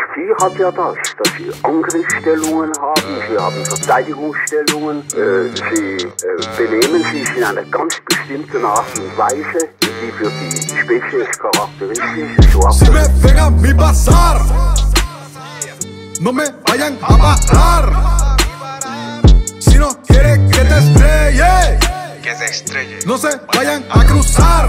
Demokratie hat ja das, dass sie Angriffsstellungen haben, sie haben Verteidigungsstellungen, sie benehmen sich in einer ganz bestimmten Art und Weise, die für die Spezies charakteristisch ist. Si me ven a mi pasar, no me vayan a parar. Si no quieres que te estrelle, que se estrelle, no se vayan a cruzar.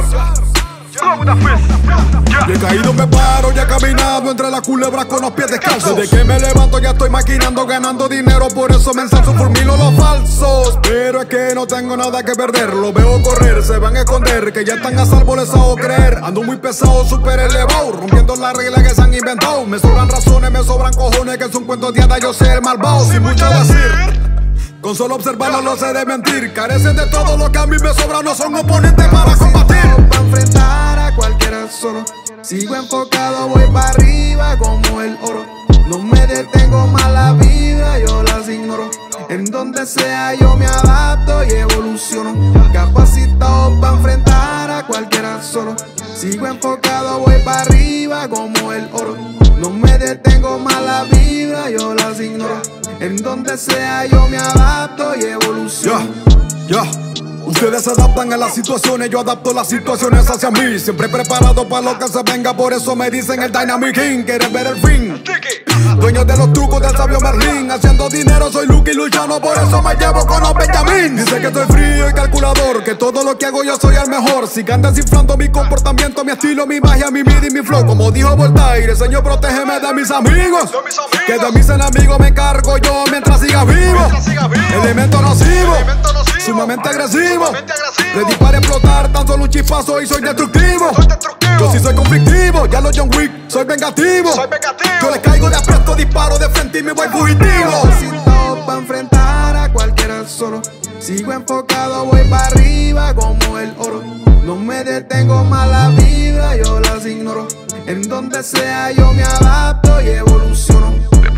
Y he caído, me paro, ya he caminado entre las culebras con los pies descalzos. Desde que me levanto ya estoy maquinando, ganando dinero, por eso me ensalzo, fulmino los falsos. Pero es que no tengo nada que perder, lo veo correr, se van a esconder, que ya están a salvo, les hago creer. Ando muy pesado, súper elevado, rompiendo las reglas que se han inventado. Me sobran razones, me sobran cojones, que es un cuento de hadas, yo sé el malvado, sin mucho decir. Con solo observarlo no sé de mentir. Carecen de todo lo que a mí me sobra, no son oponentes para combatir. Para enfrentar a cualquiera solo. Sigo enfocado, voy para arriba como el oro. No me detengo más la vida, yo las ignoro. En donde sea yo me adapto y evoluciono. Capacitado para enfrentar a cualquiera solo. Sigo enfocado, voy para arriba como el oro. No me detengo más la vida, yo las ignoro. En donde sea yo me adapto y evoluciono. Ustedes se adaptan a las situaciones, yo adapto las situaciones hacia mí. Siempre preparado para lo que se venga, por eso me dicen el Dynamic King. ¿Quieres ver el fin? Dueño de los trucos del sabio Merlín. Haciendo dinero soy Lucky Luciano, por eso me llevo con los Benjamín. Dice que soy frío y calculador, que todo lo que hago yo soy el mejor. Sigan descifrando mi comportamiento, mi estilo, mi magia, mi midi y mi flow. Como dijo Voltaire, Señor, protégeme de mis amigos, que de mis enemigos me encargo yo mientras siga vivo. Elemento nocivo, sumamente agresivo. Ready para explotar, tan solo un chispazo y soy destructivo. Yo sí soy conflictivo, ya los John Wick, soy vengativo. Yo les caigo de apresto, disparo de frente y me voy fugitivo. Capacitado para enfrentar a cualquiera solo. Sigo enfocado, voy para arriba como el oro. No me detengo más la vida, yo las ignoro. En donde sea yo me adapto y evoluciono.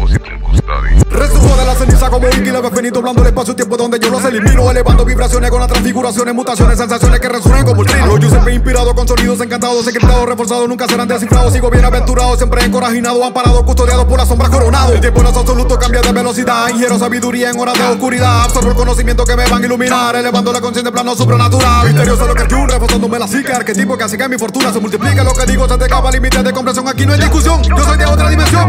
Resurjo de la ceniza como un killer finito, doblando el espacio y tiempo donde yo los elimino, elevando vibraciones con las transfiguraciones, mutaciones, sensaciones que resurgen como el trino. Yo siempre inspirado con sonidos encantados, encriptados, reforzados, nunca serán descifrados. Sigo bien aventurado, siempre encorajinado, amparado, custodiado por la sombra coronado. El tiempo no es absoluto, cambia de velocidad, ingiero sabiduría en horas de oscuridad. Absorbo el conocimiento que me van a iluminar, elevando la conciencia en plano supranatural. Misterioso lo que es un reforzándome la psique, arquetipo que hace que mi fortuna se multiplique. Lo que digo se te acaba, límite de comprensión, aquí no hay discusión. Yo soy de otra dimensión.